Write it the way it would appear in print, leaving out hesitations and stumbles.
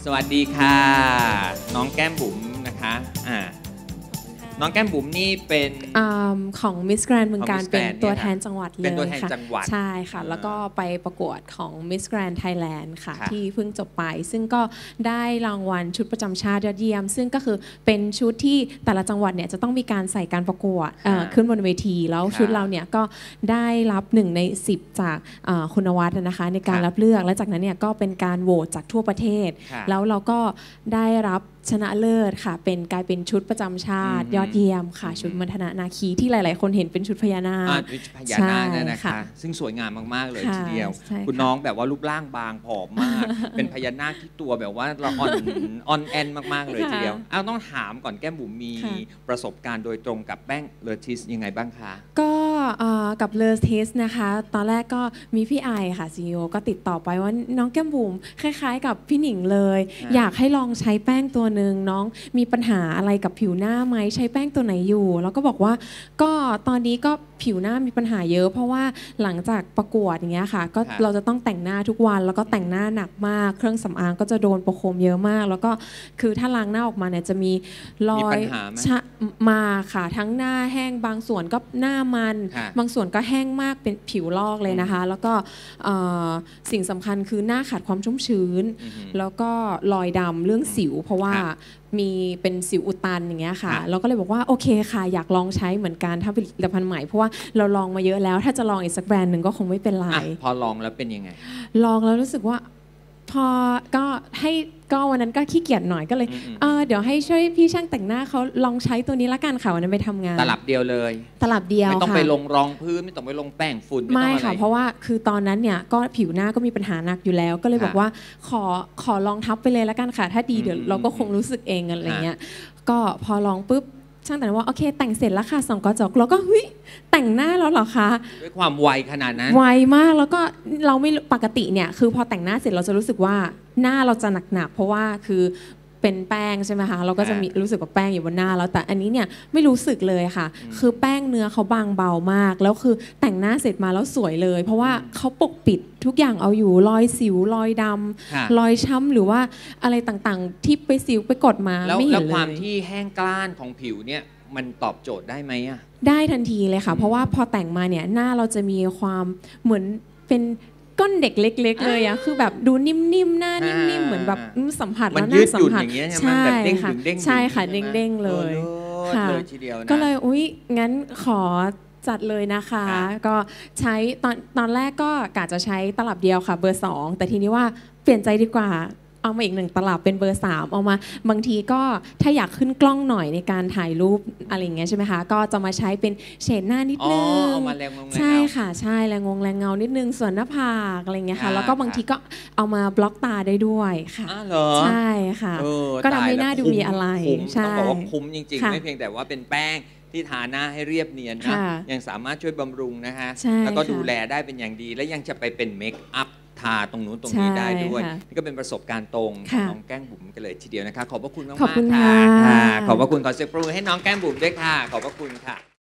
สวัสดีค่ะน้องแก้มบุ๋มนะคะน้องแก้มบุ๋มนี่เป็นของ Miss Grand เมืองการเป็นตัวแทนจังหวัดเลยค่ะเป็นตัวแทนจังหวัดใช่ค่ะแล้วก็ไปประกวดของ Miss Grand Thailand ค่ะที่เพิ่งจบไปซึ่งก็ได้รางวัลชุดประจำชาติยอดเยี่ยมซึ่งก็คือเป็นชุดที่แต่ละจังหวัดเนี่ยจะต้องมีการใส่การประกวดขึ้นบนเวทีแล้วชุดเราเนี่ยก็ได้รับ1 ใน 10จากคุณวัฒน์นะคะในการรับเลือกและจากนั้นเนี่ยก็เป็นการโหวตจากทั่วประเทศแล้วเราก็ได้รับชนะเลิศค่ะกลายเป็นชุดประจำชาติยอดเยี่ยมค่ะชุดมัทนานาคีที่หลายๆคนเห็นเป็นชุดพญานาคชุดพญานาคนะคะซึ่งสวยงามมากๆเลยทีเดียวคุณน้องแบบว่ารูปร่างบางผอมมากเป็นพญานาคที่ตัวแบบว่าเราอ่อนแอนมากๆเลยทีเดียวต้องถามก่อนแก้มบุ๋มมีประสบการณ์โดยตรงกับแป้งเลอทิสยังไงบ้างคะก็กับเลอทิสนะคะตอนแรกก็มีพี่ไอค่ะ CEO ก็ติดต่อไปว่าน้องแก้มบุ๋มคล้ายๆกับพี่หนิงเลยอยากให้ลองใช้แป้งตัวนึงน้องมีปัญหาอะไรกับผิวหน้าไหมใช้แป้งตัวไหนอยู่แล้วก็บอกว่าก็ตอนนี้ก็ผิวหน้ามีปัญหาเยอะเพราะว่าหลังจากประกวดอย่างเงี้ยค่ะก็เราจะต้องแต่งหน้าทุกวันแล้วก็แต่งหน้าหนักมากเครื่องสำอางก็จะโดนประโคมเยอะมากแล้วก็คือถ้าล้างหน้าออกมาเนี่ยจะมีรอยมาค่ะทั้งหน้าแห้งบางส่วนก็หน้ามันบางส่วนก็แห้งมากเป็นผิวลอกเลยนะคะแล้วก็สิ่งสำคัญคือหน้าขาดความชุ่มชื้นแล้วก็รอยดำเรื่องสิวเพราะว่ามีเป็นสิวอุดตันอย่างเงี้ยค่ะเราก็เลยบอกว่าโอเคค่ะอยากลองใช้เหมือนกันถ้าผลิตภัณฑ์ใหม่เพราะว่าเราลองมาเยอะแล้วถ้าจะลองอีกสักแบรนด์หนึ่งก็คงไม่เป็นไรพอลองแล้วเป็นยังไงลองแล้วรู้สึกว่าพอก็วันนั้นก็ขี้เกียจหน่อยก็เลยเดี๋ยวให้ช่วยพี่ช่างแต่งหน้าเขาลองใช้ตัวนี้ละกันค่ะวันนั้นไปทำงานตลับเดียวเลยตลับเดียวไม่ต้องไปลงรองพื้นไม่ต้องไปลงแป้งฝุ่นไม่ค่ะเพราะว่าคือตอนนั้นเนี่ยก็ผิวหน้าก็มีปัญหาหนักอยู่แล้วก็เลยบอกว่าขอลองทับไปเลยละกันค่ะถ้าดีเดี๋ยวเราก็คงรู้สึกเองอะไรเงี้ยก็พอลองปุ๊บช่างแต่งว่าโอเคแต่งเสร็จแล้วค่ะ2 กระจกแล้วก็เฮ้ยแต่งหน้าแล้วเหรอคะด้วยความไวขนาดนั้นไวมากแล้วก็เราไม่ปกติเนี่ยคือพอแต่งหน้าเสร็จเราจะรู้สึกว่าหน้าเราจะหนักๆเพราะว่าคือเป็นแป้งใช่ไหมคะเราก็จะมีรู้สึกว่าแป้งอยู่บนหน้าแล้วแต่อันนี้เนี่ยไม่รู้สึกเลยค่ะคือแป้งเนื้อเขาบางเบามากแล้วคือแต่งหน้าเสร็จมาแล้วสวยเลยเพราะว่าเขาปกปิดทุกอย่างเอาอยู่รอยสิวรอยดำรอยช้ำหรือว่าอะไรต่างๆที่ไปสิวไปกดมาไม่เห็นเลยแล้วความที่แห้งกร้านของผิวเนี่ยมันตอบโจทย์ได้ไหมอ่ะได้ทันทีเลยค่ะเพราะว่าพอแต่งมาเนี่ยหน้าเราจะมีความเหมือนเป็นก้อนเด็กเล็กๆเลยอะคือแบบดูนิ่มๆหน้านิ่มๆเหมือนแบบสัมผัสแล้วน่าสัมผัสใช่ค่ะใช่ค่ะเด้งๆเลยค่ะก็เลยอุ๊ยงั้นขอจัดเลยนะคะก็ใช้ตอนแรกก็กะจะใช้ตลับเดียวค่ะเบอร์2แต่ทีนี้ว่าเปลี่ยนใจดีกว่าเอามาอีก1 ตลับเป็นเบอร์3เอามาบางทีก็ถ้าอยากขึ้นกล้องหน่อยในการถ่ายรูปอะไรอย่างเงี้ยใช่ไหมคะก็จะมาใช้เป็นเฉดหน้านิดนึงใช่ค่ะใช่แรงเงานิดนึงส่วนหน้าผากอะไรเงี้ยค่ะแล้วก็บางทีก็เอามาบล็อกตาได้ด้วยค่ะใช่ค่ะก็ทำให้หน้าดูมีอะไรต้องบอกว่าคุ้มจริงๆไม่เพียงแต่ว่าเป็นแป้งที่ทาหน้าให้เรียบเนียนนะยังสามารถช่วยบำรุงนะฮะแล้วก็ดูแลได้เป็นอย่างดีและยังจะไปเป็นเมคอัพทาตรงนู้นตรงนี้ได้ด้วยนี่ก็เป็นประสบการณ์ตรงของน้องแก้มบุ๋มกันเลยทีเดียวนะคะขอบพระคุณมากๆค่ะขอบพระคุณขอเสียงปรบมือให้น้องแก้มบุ๋มด้วยค่ะขอบพระคุณค่ะ